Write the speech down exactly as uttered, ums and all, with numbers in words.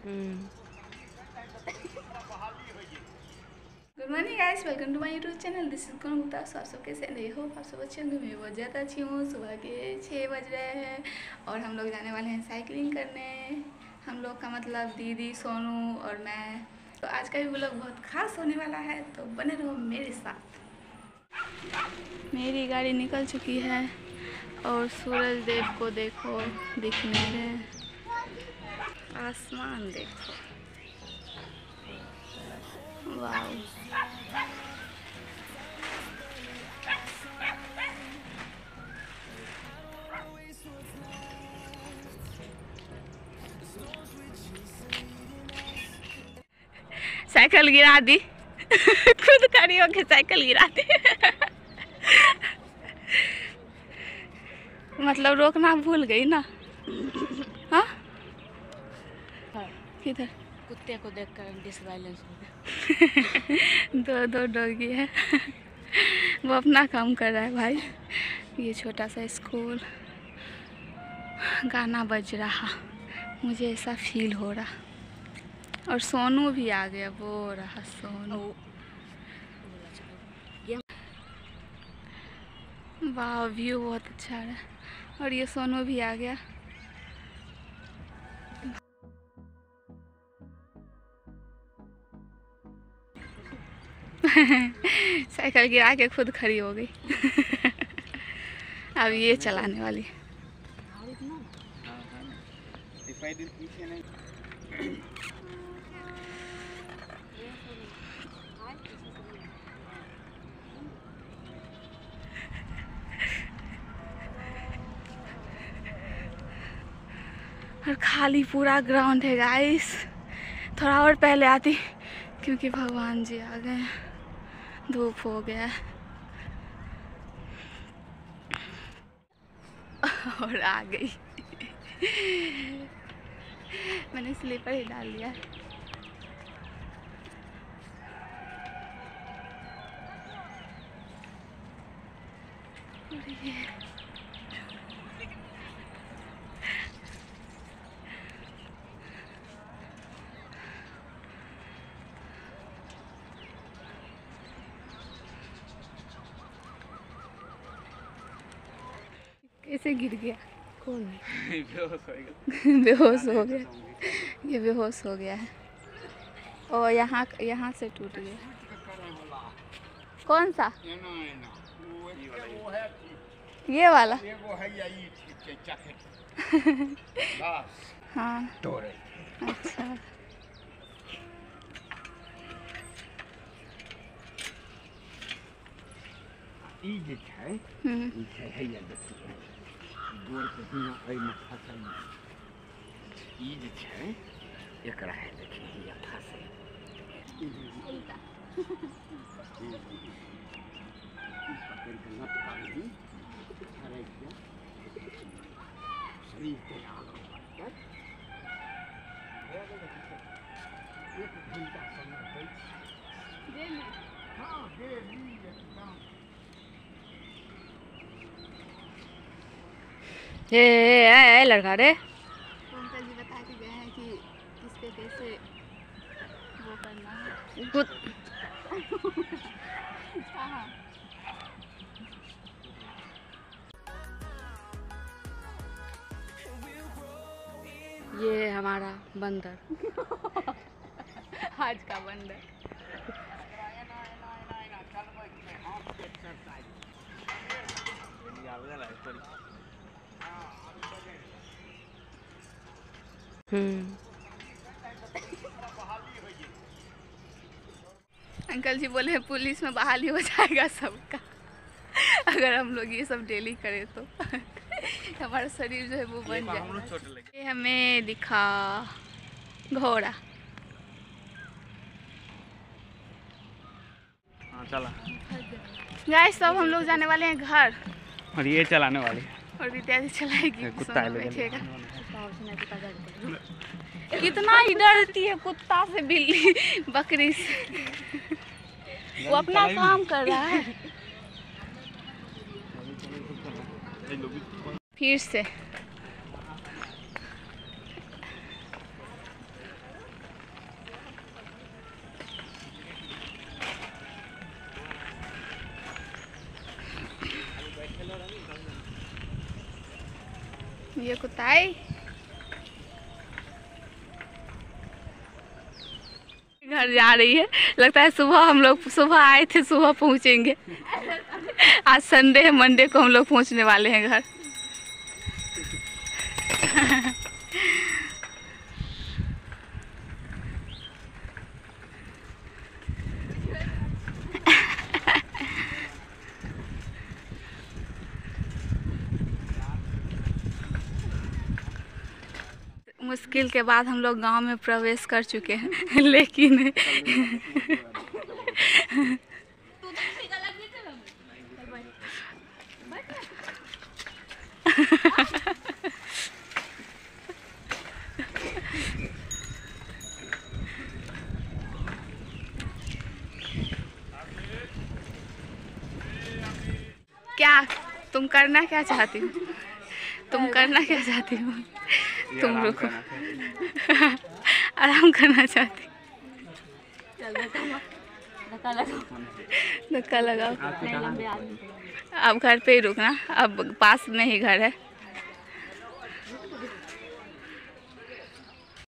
Good morning guys, welcome to my YouTube channel. This is कौन गुप्ता। आप सब कैसे नहीं हो? आप सब अच्छे होंगे। मैं बहुत ज़्यादा अच्छी हूँ। सुबह के छः बज रहे हैं और हम लोग जाने वाले हैं साइकिलिंग करने। हम लोग का मतलब दीदी, सोनू और मैं। तो आज का भी व्लॉग बहुत खास होने वाला है, तो बने रहो मेरे साथ। मेरी गाड़ी निकल चुकी है और सूरज देव को देखो दिख नहीं रहे। आसमान देखो, वाह। साइकिल गिरा दी खुद खड़ी होके साइकिल गिरा दी मतलब रोकना भूल गई ना। हाँ, किधर? कुत्ते को देखकर डिसबैलेंस हो गया। दो दो डॉगी है वो अपना काम कर रहा है भाई। ये छोटा सा स्कूल, गाना बज रहा, मुझे ऐसा फील हो रहा। और सोनू भी आ गया, वो रहा सोनू। वाह, व्यू बहुत अच्छा है। और ये सोनू भी आ गया। साइकिल गिरा के खुद खड़ी हो गई अब ये चलाने वाली। और खाली पूरा ग्राउंड है गाइस। थोड़ा और पहले आती क्योंकि भगवान जी आ गए, धूप हो गया और आ गई मैंने स्लीपर ही डाल लिया। कैसे गिर गया? कौन? बेहोश हो गया। ये बेहोश हो गया है और यहाँ यहाँ से टूट गया। कौन सा? ये वाला? हाँ, अच्छा। ई जे छै, ई छै हैया देखिए गोर के बिना एहि में फसल ई जे छै एकरा है देखिए हैया फसल उल्टा पकड़ के लट काटी छड़ै के शरीर के आगे बढ़कर एक घंटा समय दै छै। हाँ, डेली एकदम। ए, ए, ए, लड़का रे, अंकल जी बता के गए हैं कि किस पे कैसे वो करना है। कुत हाँ। ये हमारा बंदर आज का बंदर। हम्म अंकल जी बोले पुलिस में बहाली हो जाएगा सबका अगर हम लोग ये सब डेली करें तो हमारा शरीर जो है वो बन जाएगा। ये हमें दिखा घोड़ा। हाँ, चला। गाइस, सब हम लोग जाने वाले हैं घर और ये चलाने वाली और विद्या जी चलाएगी। कुत्ता बैठेगा। कितना ही डरती है कुत्ता से, बिल्ली, बकरी से। वो अपना काम कर रहा है। फिर से ये कुत्ताई घर जा रही है। लगता है सुबह हम लोग सुबह आए थे, सुबह पहुंचेंगे। आज संडे है, मंडे को हम लोग पहुंचने वाले हैं घर। मुश्किल के बाद हम लोग गांव में प्रवेश कर चुके हैं, लेकिन क्या तुम करना क्या चाहती हो? तुम करना क्या चाहती हो? तुम रुको। आराम करना चाहती। धक्का लगाओ। अब घर पे ही रुकना, अब पास में ही घर है।